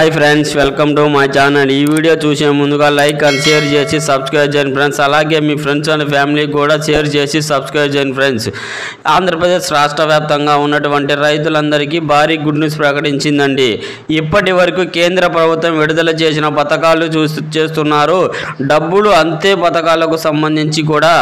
Hi friends, welcome to my channel. ఈ video చూసే ముందుగా లైక్ అండ్ షేర్ చేసి సబ్స్క్రైబ్ చేయండి ఫ్రెండ్స్। అలాగే మీ ఫ్రెండ్స్ అండ్ ఫ్యామిలీకి కూడా షేర్ చేసి సబ్స్క్రైబ్ చేయండి ఫ్రెండ్స్। ఆంధ్రప్రదేశ్ రాష్ట్ర వ్యాప్తంగా ఉన్నటువంటి రైతులందరికీ భారీ గుడ్ న్యూస్ ప్రకటించిందండి। ఇప్పటి వరకు కేంద్ర ప్రభుత్వం విడుదల చేసిన పథకాలు చేస్తున్నారు। డబ్బులు అంతే పథకాలకు సంబంధించి కూడా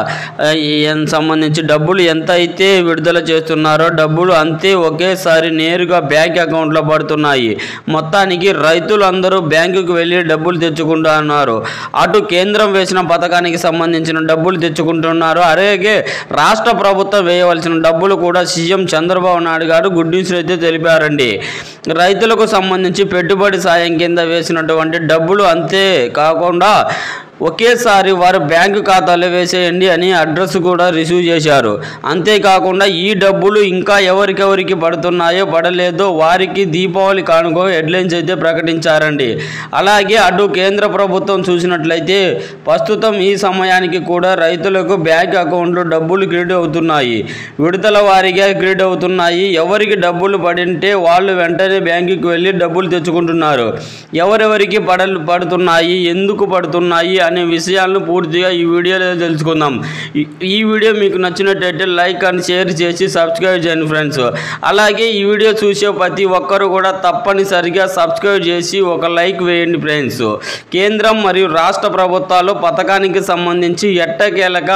డబ్బులు ఎంత అయితే విడుదల చేస్తున్నారో డబ్బులు అంతే ఒకేసారి నేరుగా బ్యాంక్ అకౌంట్లో పడుతున్నాయి। మొత్తానికి రైతులందరూ బ్యాంకుకు వెళ్ళి డబ్బులు తెచ్చుకుంటున్నారు। అటు కేంద్రం వేసిన పథకానికి సంబంధించిన డబ్బులు తెచ్చుకుంటున్నారు। అలాగే రాష్ట్ర ప్రభుత్వం వేయవలసిన డబ్బులు కూడా సీఎం చంద్రబాబు నాయుడు గారు గుడ్ న్యూస్ అయితే తెలిపారండి। రైతులకు సంబంధించి పెట్టుబడి సాయం కింద వేసినటువంటి డబ్బులు అంతే కాకుండా ఒకేసారి వారు బ్యాంకు ఖాతాలో వేసేయండి అని అడ్రస్ కూడా రిసీవ్ చేశారు। అంతేకాకుండా ఈ డబ్బులు ఇంకా ఎవరికెవరికి పడుతున్నాయో పడలేదో వారికి దీపావళి కానుకో హెడ్లైన్స్ అయితే ప్రకటించారండి। అలాగే అటు కేంద్ర ప్రభుత్వం చూసినట్లయితే ప్రస్తుతం ఈ సమయానికి కూడా రైతులకు బ్యాంక్ అకౌంట్లో డబ్బులు క్రెడిట్ అవుతున్నాయి, విడతల వారీగా క్రెడిట్ అవుతున్నాయి। ఎవరికి డబ్బులు పడింటే వాళ్ళు వెంటనే బ్యాంకుకి వెళ్ళి డబ్బులు తెచ్చుకుంటున్నారు। ఎవరెవరికి పడుతున్నాయి, ఎందుకు పడుతున్నాయి అనే విషయాలను పూర్తిగా ఈ వీడియోలో తెలుసుకుందాం। ఈ వీడియో మీకు నచ్చినట్లయితే లైక్ అండ్ షేర్ చేసి సబ్స్క్రైబ్ చేయండి ఫ్రెండ్స్। అలాగే ఈ వీడియో చూసే ప్రతి ఒక్కరు కూడా తప్పనిసరిగా సబ్స్క్రైబ్ చేసి ఒక లైక్ వేయండి ఫ్రెండ్స్। కేంద్రం మరియు రాష్ట్ర ప్రభుత్వాలు పథకానికి సంబంధించి ఎట్టకేలక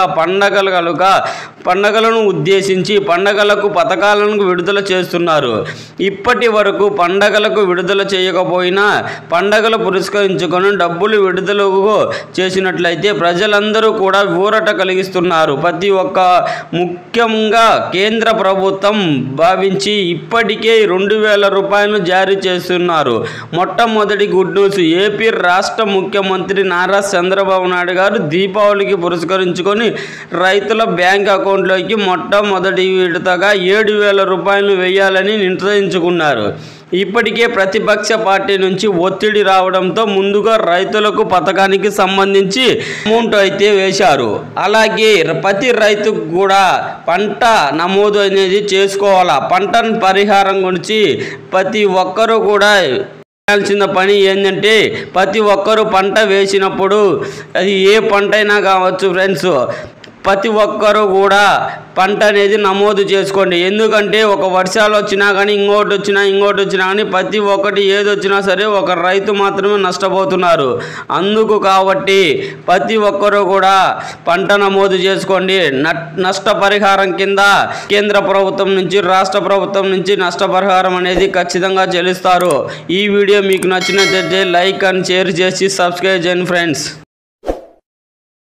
పండగలను ఉద్దేశించి పండగలకు పథకాలను విడుదల చేస్తున్నారు। ఇప్పటి వరకు పండగలకు విడుదల చేయకపోయినా పండగలు పురస్కరించుకొని డబ్బులు విడుదలకు చేసినట్లయితే ప్రజలందరూ కూడా ఊరట కలిగిస్తున్నారు। ప్రతి ఒక్క ముఖ్యంగా కేంద్ర ప్రభుత్వం భావించి ఇప్పటికే 2000 రూపాయలు జారీ చేస్తున్నారు। మొట్టమొదటి గుడ్ న్యూస్, ఏపీ రాష్ట్ర ముఖ్యమంత్రి నారా చంద్రబాబు నాయుడు గారు దీపావళికి పురస్కరించుకొని రైతుల బ్యాంక్ అకౌంట్లోకి మొట్టమొదటి విడతగా 7000 రూపాయలు వేయాలని నిర్ణయించుకున్నారు। ఇప్పటికే ప్రతిపక్ష పార్టీ నుంచి ఒత్తిడి రావడంతో ముందుగా రైతులకు పథకానికి సంబంధించి అమౌంట్ అయితే వేశారు। అలాగే ప్రతి రైతుకు కూడా పంట నమోదు అనేది చేసుకోవాలా। పంట పరిహారం గురించి ప్రతి ఒక్కరూ కూడా చేయాల్సిన పని ఏంటంటే ప్రతి ఒక్కరూ పంట వేసినప్పుడు అది ఏ పంట అయినా కావచ్చు ఫ్రెండ్స్, ప్రతి ఒక్కరూ కూడా పంట అనేది నమోదు చేసుకోండి। ఎందుకంటే ఒక వర్షాలు వచ్చినా కానీ ఇంకోటి వచ్చినా కానీ ప్రతి ఒక్కటి ఏది వచ్చినా సరే ఒక రైతు మాత్రమే నష్టపోతున్నారు। అందుకు కాబట్టి ప్రతి ఒక్కరూ కూడా పంట నమోదు చేసుకోండి। నష్టపరిహారం కింద కేంద్ర ప్రభుత్వం నుంచి రాష్ట్ర ప్రభుత్వం నుంచి నష్టపరిహారం అనేది ఖచ్చితంగా చెల్లిస్తారు। ఈ వీడియో మీకు నచ్చినట్లయితే లైక్ అండ్ షేర్ చేసి సబ్స్క్రైబ్ చేయండి ఫ్రెండ్స్।